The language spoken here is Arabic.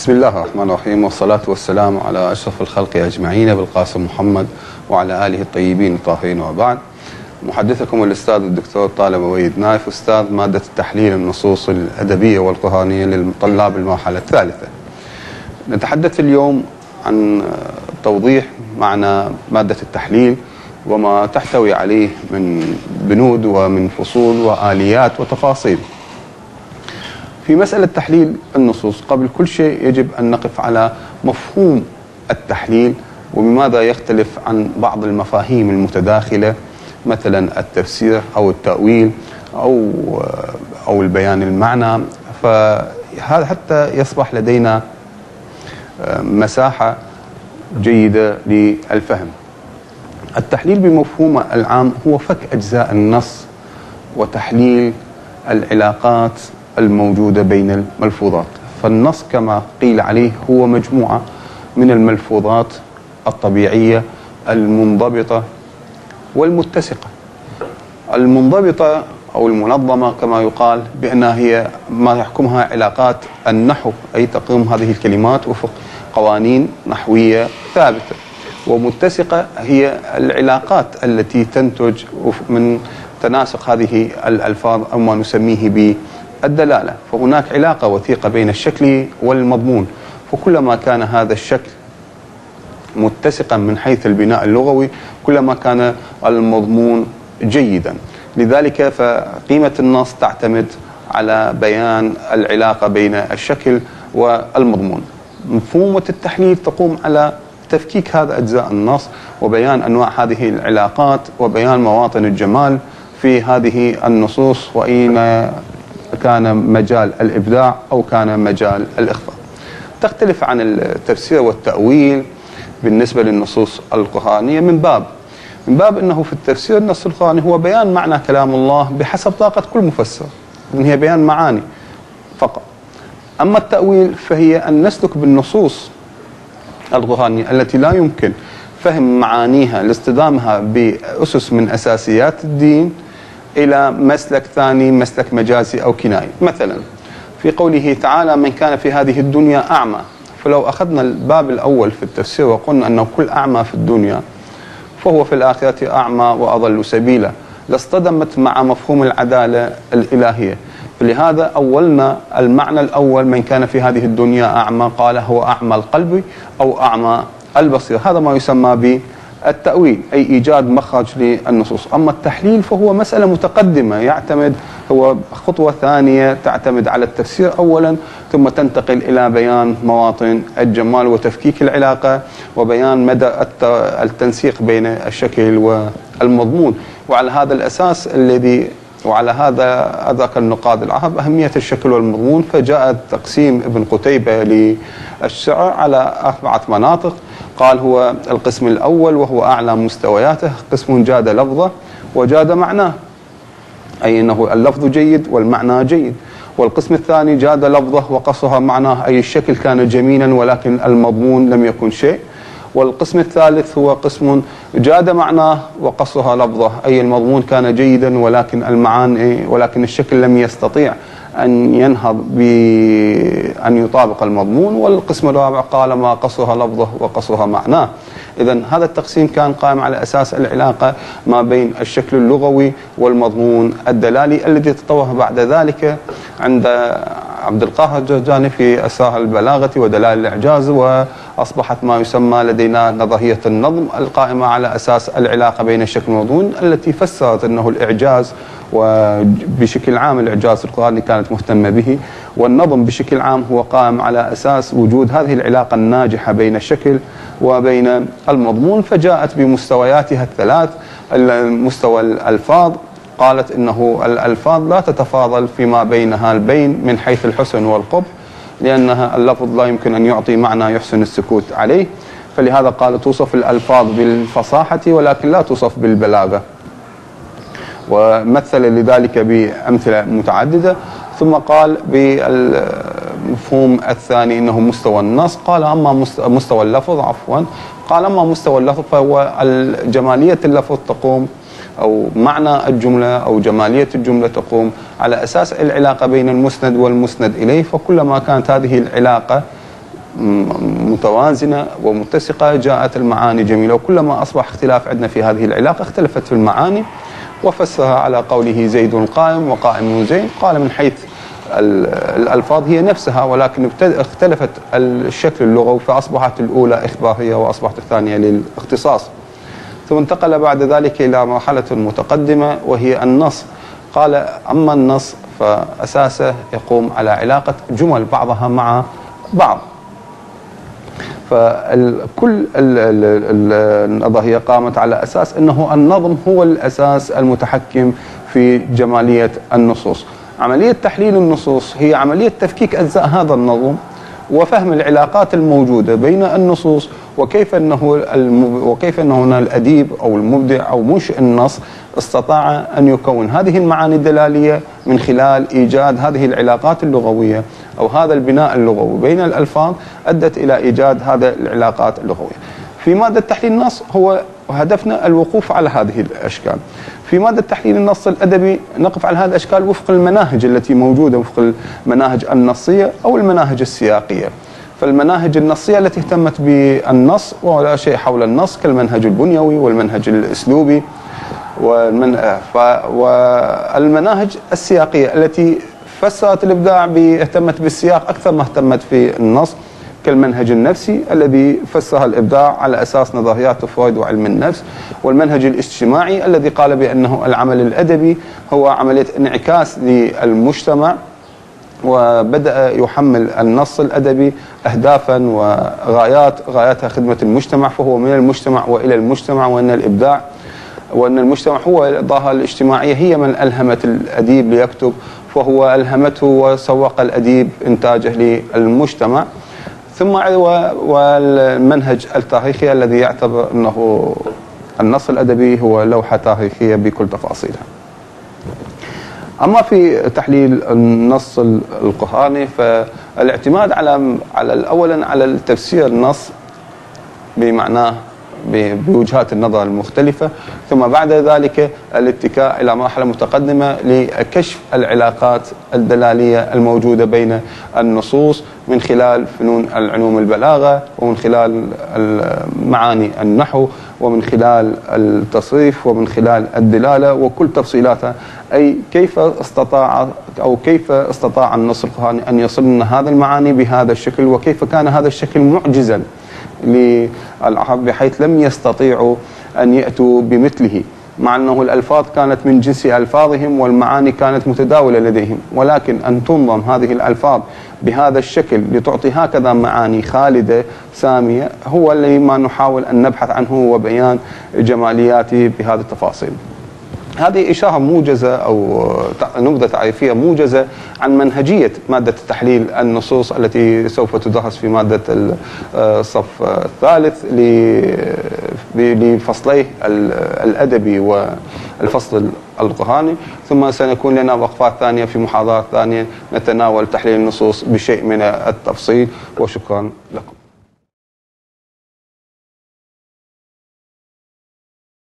بسم الله الرحمن الرحيم، والصلاة والسلام على أشرف الخلق أجمعين بالقاسم محمد وعلى آله الطيبين الطاهرين، وبعد. محدثكم الأستاذ الدكتور طالب ويد نايف، أستاذ مادة التحليل النصوص الأدبية والقرآنية للطلاب المرحلة الثالثة. نتحدث اليوم عن توضيح معنى مادة التحليل وما تحتوي عليه من بنود ومن فصول وآليات وتفاصيل. في مسألة تحليل النصوص، قبل كل شيء يجب أن نقف على مفهوم التحليل وبماذا يختلف عن بعض المفاهيم المتداخلة، مثلا التفسير أو التأويل أو البيان المعنى، فهذا حتى يصبح لدينا مساحة جيدة للفهم. التحليل بمفهومه العام هو فك أجزاء النص وتحليل العلاقات الموجودة بين الملفوظات. فالنص كما قيل عليه هو مجموعة من الملفوظات الطبيعية المنضبطة والمتسقة. المنضبطة أو المنظمة كما يقال بأنها هي ما يحكمها علاقات النحو، أي تقوم هذه الكلمات وفق قوانين نحوية ثابتة. ومتسقة هي العلاقات التي تنتج من تناسق هذه الألفاظ أو ما نسميه بالدلالة. فهناك علاقة وثيقة بين الشكل والمضمون، فكلما كان هذا الشكل متسقا من حيث البناء اللغوي كلما كان المضمون جيدا. لذلك فقيمة النص تعتمد على بيان العلاقة بين الشكل والمضمون. مفهومة التحليل تقوم على تفكيك هذا أجزاء النص وبيان أنواع هذه العلاقات وبيان مواطن الجمال في هذه النصوص، وأين كان مجال الإبداع أو كان مجال الإخفاء. تختلف عن التفسير والتأويل بالنسبة للنصوص القرآنية من باب أنه في التفسير النص القرآني هو بيان معنى كلام الله بحسب طاقة كل مفسر، إن هي بيان معاني فقط. أما التأويل فهي أن نسلك بالنصوص القرآنية التي لا يمكن فهم معانيها لاصطدامها بأسس من أساسيات الدين إلى مسلك ثاني، مسلك مجازي أو كنائي. مثلا في قوله تعالى: من كان في هذه الدنيا أعمى. فلو أخذنا الباب الأول في التفسير وقلنا أنه كل أعمى في الدنيا فهو في الآخرة أعمى وأضل سبيلا، لاصطدمت مع مفهوم العدالة الإلهية. فلهذا أولنا المعنى الأول: من كان في هذه الدنيا أعمى، قال هو أعمى القلب أو أعمى البصير. هذا ما يسمى بالتأويل، أي إيجاد مخرج للنصوص. أما التحليل فهو مسألة متقدمة، يعتمد هو خطوة ثانية تعتمد على التفسير أولا، ثم تنتقل إلى بيان مواطن الجمال وتفكيك العلاقة وبيان مدى التنسيق بين الشكل والمضمون. وعلى هذا الأساس وعلى هذا أذاك النقاد العرب أهمية الشكل والمضمون، فجاء تقسيم ابن قتيبة للشعر على 4 مناطق. قال هو القسم الأول وهو أعلى مستوياته قسم جاد لفظه وجاد معناه، أي أنه اللفظ جيد والمعنى جيد. والقسم الثاني جاد لفظه وقصها معناه، أي الشكل كان جميلا ولكن المضمون لم يكن شيء. والقسم الثالث هو قسم جاد معناه وقصها لفظه، أي المضمون كان جيدا ولكن الشكل لم يستطيع أن ينهض بأن يطابق المضمون. والقسم الرابع قال ما قصها لفظه وقصها معناه. إذن هذا التقسيم كان قائم على أساس العلاقة ما بين الشكل اللغوي والمضمون الدلالي، الذي تطور بعد ذلك عند عبد القاهر الجرجاني في أسرار البلاغة ودلائل الإعجاز، وأصبحت ما يسمى لدينا نظرية النظم القائمة على أساس العلاقة بين الشكل والمضمون، التي فسرت أنه الإعجاز وبشكل عام الإعجاز القرآني كانت مهتمة به، والنظم بشكل عام هو قائم على أساس وجود هذه العلاقة الناجحة بين الشكل وبين المضمون. فجاءت بمستوياتها الثلاث. مستوى الألفاظ قالت إنه الألفاظ لا تتفاضل فيما بينها البين من حيث الحسن والقبح، لأنها اللفظ لا يمكن أن يعطي معنى يحسن السكوت عليه، فلهذا قال توصف الألفاظ بالفصاحة ولكن لا توصف بالبلاغة، ومثل لذلك بأمثلة متعددة. ثم قال بالمفهوم الثاني إنه مستوى النص. قال أما مستوى اللفظ قال أما مستوى اللفظ فهو جمالية اللفظ تقوم أو معنى الجملة أو جمالية الجملة تقوم على أساس العلاقة بين المسند والمسند إليه. فكلما كانت هذه العلاقة متوازنة ومتسقة جاءت المعاني جميلة، وكلما أصبح اختلاف عندنا في هذه العلاقة اختلفت في المعاني. وفسرها على قوله زيد قائم وقائم زيد، قال من حيث الألفاظ هي نفسها، ولكن اختلفت الشكل اللغوي، فأصبحت الأولى إخبارية وأصبحت الثانية للاختصاص. ثم انتقل بعد ذلك إلى مرحلة متقدمة وهي النص. قال أما النص فأساسه يقوم على علاقة جمل بعضها مع بعض، فكل النظرية قامت على أساس أنه النظم هو الأساس المتحكم في جمالية النصوص. عملية تحليل النصوص هي عملية تفكيك أجزاء هذا النظم وفهم العلاقات الموجودة بين النصوص، وكيف أنه هنا الأديب أو المبدع أو منشئ النص استطاع أن يكون هذه المعاني الدلالية من خلال إيجاد هذه العلاقات اللغوية أو هذا البناء اللغوي بين الألفاظ أدت إلى إيجاد هذه العلاقات اللغوية. في مادة تحليل النص هو هدفنا الوقوف على هذه الأشكال. في مادة تحليل النص الأدبي نقف على هذه الأشكال وفق المناهج التي موجودة، وفق المناهج النصية أو المناهج السياقية. فالمناهج النصية التي اهتمت بالنص ولا شيء حول النص كالمنهج البنيوي والمنهج الأسلوبي، والمناهج السياقية التي فسرت الإبداع اهتمت بالسياق أكثر ما اهتمت في النص، كالمنهج النفسي الذي فسر الإبداع على أساس نظريات فرويد وعلم النفس، والمنهج الاجتماعي الذي قال بأنه العمل الأدبي هو عملية انعكاس للمجتمع، وبدأ يحمل النص الأدبي أهدافا وغايات، غاياتها خدمة المجتمع، فهو من المجتمع وإلى المجتمع، وأن المجتمع هو الظاهرة الاجتماعية هي من ألهمت الأديب ليكتب، فهو ألهمته وسوق الأديب إنتاجه للمجتمع. ثم والمنهج التاريخي الذي يعتبر أنه النص الأدبي هو لوحة تاريخية بكل تفاصيلها. أما في تحليل النص القرآني فالاعتماد أولا على التفسير النص بمعناه بوجهات النظر المختلفة، ثم بعد ذلك الاتكاء إلى مرحلة متقدمة لكشف العلاقات الدلالية الموجودة بين النصوص من خلال فنون العلوم البلاغة، ومن خلال معاني النحو، ومن خلال التصريف، ومن خلال الدلالة وكل تفصيلاتها، أي كيف استطاع النص القرآني أن يصل لنا هذه المعاني بهذا الشكل، وكيف كان هذا الشكل معجزا للعرب بحيث لم يستطيعوا أن يأتوا بمثله، مع أنه الألفاظ كانت من جنس ألفاظهم والمعاني كانت متداولة لديهم، ولكن أن تنظم هذه الألفاظ بهذا الشكل لتعطي هكذا معاني خالدة سامية هو اللي ما نحاول أن نبحث عنه وبيان جمالياته بهذه التفاصيل. هذه إشارة موجزة أو نبذة تعريفية موجزة عن منهجية مادة تحليل النصوص التي سوف تدرس في مادة الصف الثالث لفصليه الأدبي والفصل القرآني، ثم سنكون لنا وقفات ثانية في محاضرات ثانية نتناول تحليل النصوص بشيء من التفصيل، وشكرا لكم.